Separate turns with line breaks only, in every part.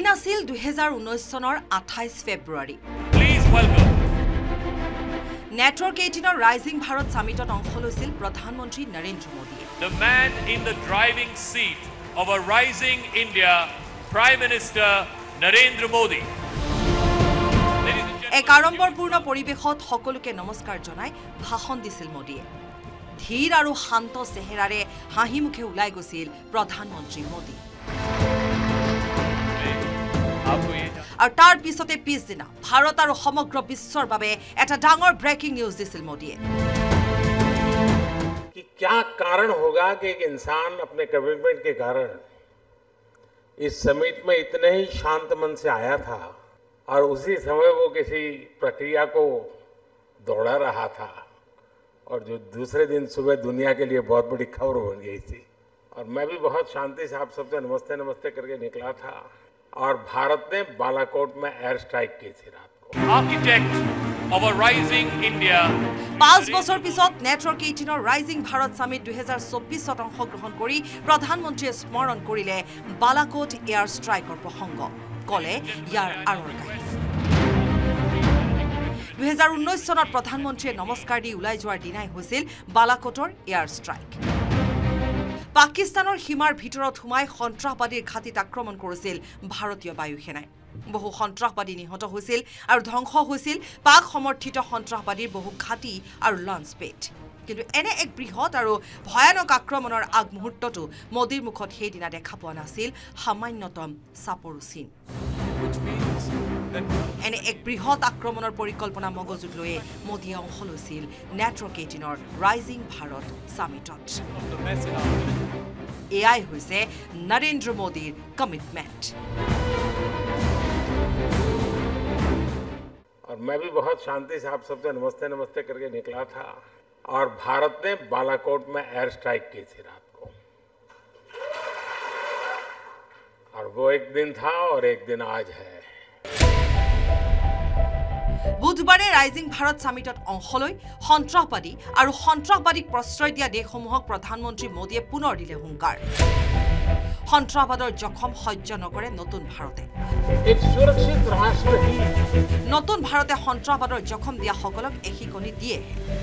দিন আছিল 2019 চনৰ 28 ফেব্ৰুৱাৰী
Please welcome
network 18 rising Bharat সামিটত অংশ লৈছিল প্ৰধানমন্ত্ৰী নৰেন্দ্ৰ মোদীয়ে
the man in the driving seat of a rising India, Prime Minister Narendra Modi.
এক আড়ম্বৰপূৰ্ণ পৰিৱেশত সকলোকে নমস্কাৰ জনাই ভাষণ দিছিল মোদীয়ে ধীৰ আৰু শান্ত চেহেৰাৰে হাঁহি মুখে ওলাই গৈছিল প্ৰধানমন্ত্ৰী মোদী আৰু তাৰ পিছতে পিছদিনা ভাৰত আৰু সমগ্ৰ বিশ্বৰ বাবে এটা ডাঙৰ ব্ৰেকিং নিউজ দিছিল মোদীয়ে
कि क्या कारण होगा कि एक इंसान अपने कमिटमेंट के कारण इस समिट में इतने ही शांत मन से आया था और उसी समय वो किसी प्रक्रिया को दौड़ा रहा था और जो दूसरे दिन सुबह दुनिया के लिए बहुत बड़ी खबर बन गई थी और मैं भी बहुत शांति से आप सबसे नमस्ते नमस्ते करके निकला था और भारत ने बालाकोट में एयर स्ट्राइक की थी रात को
Architect of a rising India.
5 বছৰ পিছত নেটৱৰ্ক 18 ৰাইজিং ভাৰত সামিট 2024 অংশগ্ৰহণ কৰি প্ৰধানমন্ত্ৰীয়ে স্মৰণ কৰিলে বালাকোট এয়াৰ ষ্ট্ৰাইকৰ প্ৰসংগ কলে ইয়াৰ আঁৰৰ কাহিনী 2019 চনত প্ৰধানমন্ত্ৰীয়ে নমস্কাৰ দি ওলাই যোৱাৰ দিনাই হৈছিল বালাকোটৰ এয়াৰ ষ্ট্ৰাইক পাকিস্তানৰ সীমাৰ ভিতৰত সোমাই সন্ত্ৰাসবাদীৰ ঘাটিত আক্ৰমণ কৰিছিল ভাৰতীয় বায়ু সেনাই বহু সন্ত্ৰাসবাদী নিহত হৈছিল আৰু ধ্বংস হৈছিল পাক সমৰ্থিত সন্ত্ৰাসবাদীৰ বহু ঘাটি আৰু লঞ্চ পেড কিন্তু এনে এক বৃহৎ আৰু ভয়ানক আক্ৰমণৰ আগমুহূৰ্তটো মোদীৰ মুখত সেইদিনা দেখা পোৱা নাছিল সামান্যতম চাপৰো চিন এনে এক বৃহৎ আক্ৰমণৰ পৰিকল্পনা মগজুত লৈয়ে মোদীয়ে অংশ লৈছিল নেটৱৰ্ক 18 ৰাইজিং ভাৰত সামিটত এয়াই হৈছে নৰেন্দ্ৰ মোদীৰ কমিটমেন্ট
और मैं भी बहुत शांति से आप सबसे नमस्ते नमस्ते करके निकला था और भारत ने बालाकोट में एयर स्ट्राइक की थी रात को और वो एक दिन था और एक दिन आज है
বুধবাৰে ৰাইজিং ভাৰত সামিটত অংশ লৈ সন্ত্ৰাসবাদী আৰু সন্ত্ৰাসবাদীক প্ৰশ্ৰয় দিয়া দেশসমূহক প্ৰধানমন্ত্ৰী মোদীয়ে পুনৰ দিলে হুংকাৰ সন্ত্ৰাসবাদৰ জখম সহ্য নকৰে নতুন ভাৰতে
एक सुरक्षित राष्ट्र ही
নতুন ভাৰতে সন্ত্ৰাসবাদৰ জখম দিয়া সকলক এখিকনি দিয়ে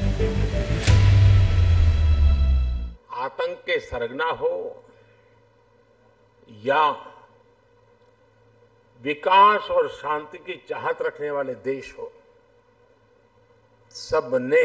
आतंक के सरगना हो या विकास और शांति की चाहत रखने वाले देश हो सबने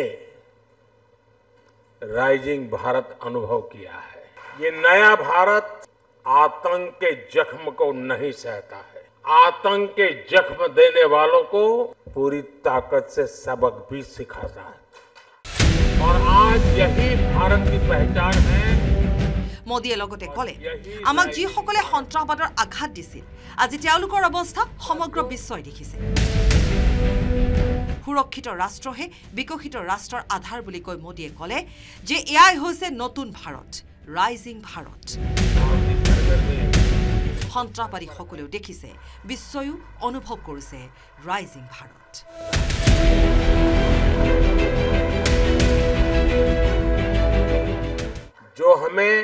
राइजिंग भारत अनुभव किया है ये नया भारत आतंक के जख्म को नहीं सहता है आतंक के जख्म देने वालों को पूरी ताकत से सबक भी सिखाता है और आज यही भारत की पहचान है
মোদীয়ে লগতে কলে আমাক যিসকলে সন্ত্ৰাসবাদৰ আঘাত দিছিল আজি তেওঁলোকৰ অৱস্থা সমগ্ৰ বিশ্বই দেখিছে সুৰক্ষিত ৰাষ্ট্ৰহে বিকশিত ৰাষ্ট্ৰৰ আধাৰ বুলি কৈ মোদীয়ে কলে যে এয়াই হৈছে নতুন ভাৰত ৰাইজিং ভাৰত সন্ত্ৰাসবাদী সকলেও দেখিছে বিশ্বয়ো অনুভৱ কৰিছে ৰাইজিং ভাৰত
जो हमें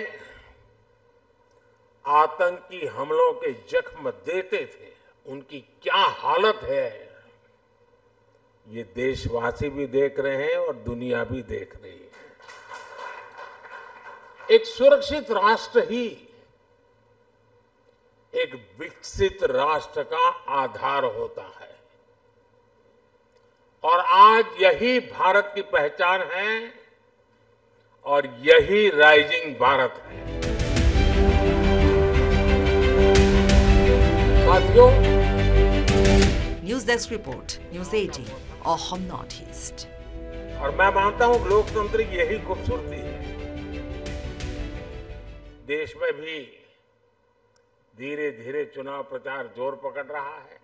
आतंकी हमलों के जख्म देते थे उनकी क्या हालत है ये देशवासी भी देख रहे हैं और दुनिया भी देख रही है एक सुरक्षित राष्ट्र ही एक विकसित राष्ट्र का आधार होता है और आज यही भारत की पहचान है और यही राइजिंग भारत है साथियों
news desk report news 18 Assam north east
और मैं मानता हूं लोकतंत्र की यही खूबसूरती है देश में भी धीरे धीरे चुनाव प्रचार जोर पकड़ रहा है